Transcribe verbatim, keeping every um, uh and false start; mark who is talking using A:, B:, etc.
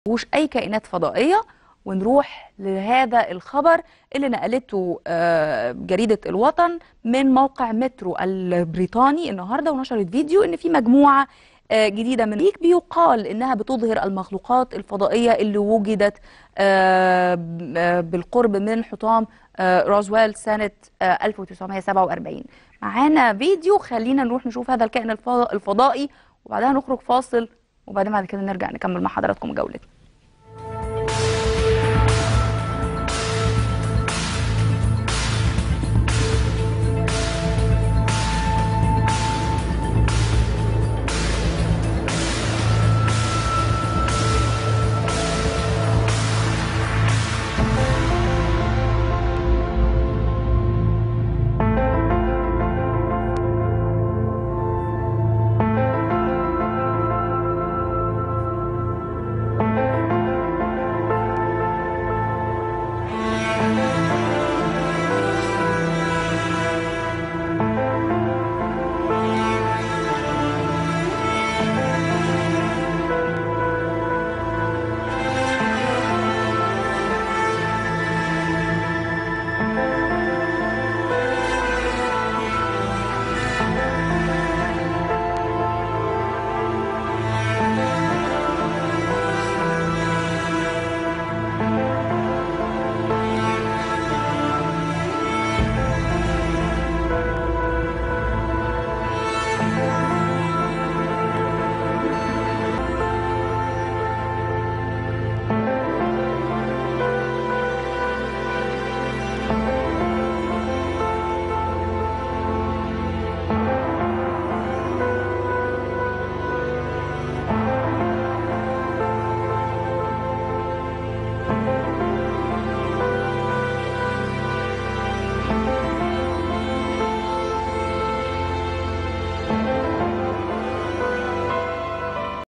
A: مفيهوش اي كائنات فضائيه. ونروح لهذا الخبر اللي نقلته جريده الوطن من موقع مترو البريطاني النهارده، ونشرت فيديو ان في مجموعه جديده من الريك بيقال انها بتظهر المخلوقات الفضائيه اللي وجدت بالقرب من حطام روزويل سنه ألف وتسعمائة وسبعة وأربعين. معانا فيديو، خلينا نروح نشوف هذا الكائن الفضائي وبعدها نخرج فاصل، وبعدين بعد كده نرجع نكمل مع حضراتكم جولتنا.